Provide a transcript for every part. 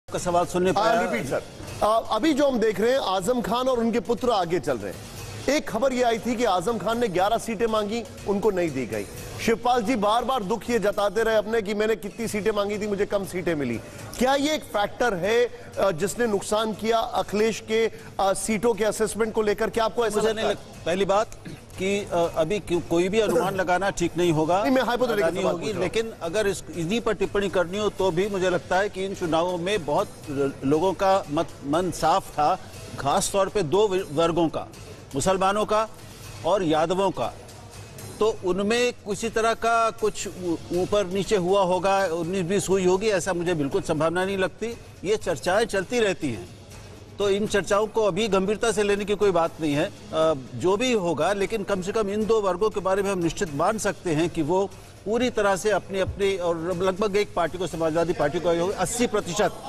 का सवाल सुनने पाया। Repeat sir. अभी जो हम देख रहे हैं आजम खान और उनके पुत्र आगे चल रहे हैं। एक खबर यह आई थी कि आजम खान ने 11 सीटें मांगी, उनको नहीं दी गई। शिवपाल जी बार बार दुख ये जताते रहे अपने कि मैंने कितनी सीटें मांगी थी, मुझे कम सीटें मिली। क्या ये एक फैक्टर है जिसने नुकसान किया अखिलेश के सीटों के असेसमेंट को लेकर? क्या आपको ऐसा लगता है? पहली बात कि अभी कोई भी अनुमान लगाना ठीक नहीं होगा, मैं हाइपोथेटिकल नहीं होगी, लेकिन अगर इन्हीं पर टिप्पणी करनी हो तो भी मुझे लगता है कि इन चुनावों में बहुत लोगों का मन साफ था, खास तौर पे दो वर्गों का, मुसलमानों का और यादवों का। तो उनमें किसी तरह का कुछ ऊपर नीचे हुआ होगा, 19-20 हुई होगी, ऐसा मुझे बिल्कुल संभावना नहीं लगती। ये चर्चाएं चलती रहती हैं, तो इन चर्चाओं को अभी गंभीरता से लेने की कोई बात नहीं है। जो भी होगा, लेकिन कम से कम इन दो वर्गों के बारे में हम निश्चित मान सकते हैं कि वो पूरी तरह से अपनी अपनी, और लगभग एक पार्टी को, समाजवादी पार्टी को 80%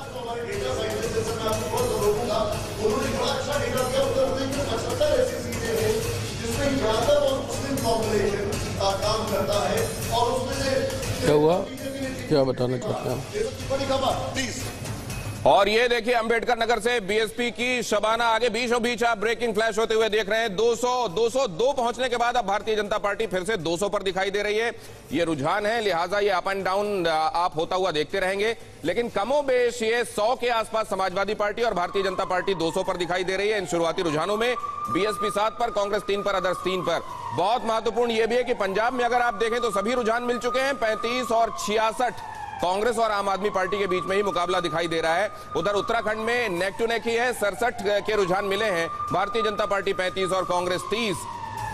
काम करता है और उसमें से क्या हुआ, क्या बताना चाहते हैं? और ये देखिए अंबेडकर नगर से बीएसपी की शबाना आगे बीचों बीच आप ब्रेकिंग फ्लैश होते हुए देख रहे हैं। 202 पहुंचने के बाद अब भारतीय जनता पार्टी फिर से 200 पर दिखाई दे रही है। ये रुझान है, लिहाजा ये अप एंड डाउन आप होता हुआ देखते रहेंगे, लेकिन कमोबेश ये 100 के आसपास समाजवादी पार्टी और भारतीय जनता पार्टी 200 पर दिखाई दे रही है। इन शुरुआती रुझानों में बीएसपी 7 पर, कांग्रेस 3 पर, अदर्स 3 पर। बहुत महत्वपूर्ण यह भी है कि पंजाब में अगर आप देखें तो सभी रुझान मिल चुके हैं। 35 और 66 कांग्रेस और आम आदमी पार्टी के बीच में ही मुकाबला दिखाई दे रहा है। उधर उत्तराखंड में नेक टू नेक ही है, 67 के रुझान मिले हैं, भारतीय जनता पार्टी 35 और कांग्रेस 30।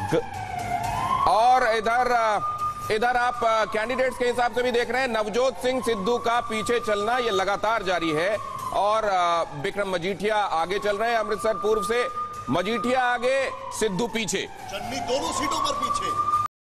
और इधर आप कैंडिडेट्स के हिसाब से भी देख रहे हैं, नवजोत सिंह सिद्धू का पीछे चलना ये लगातार जारी है और विक्रम मजीठिया आगे चल रहे हैं। अमृतसर पूर्व से मजीठिया आगे, सिद्धू पीछे, चन्नी दोनों सीटों पर पीछे।